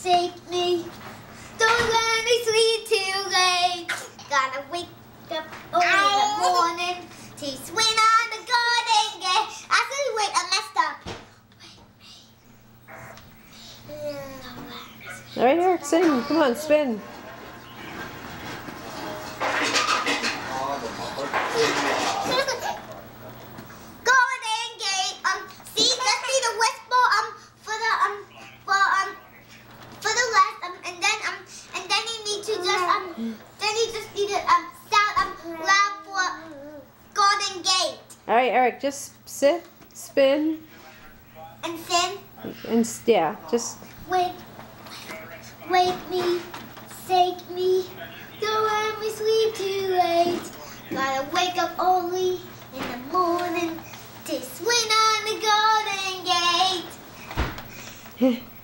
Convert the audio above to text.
shake me. Don't let me sleep too late. Gotta wake up early in the morning to swing on the garden gate. Actually, wait, I messed up. All right, Eric, sing. Come on, spin. Golden gate. See, just need a whisper. For the left. And then you need to just then you just need to sound loud for golden gate. All right, Eric, just sit, spin, And then and yeah, just. wake me, shake me. Don't let me sleep too late. Gotta wake up early in the morning to swing on the golden gate.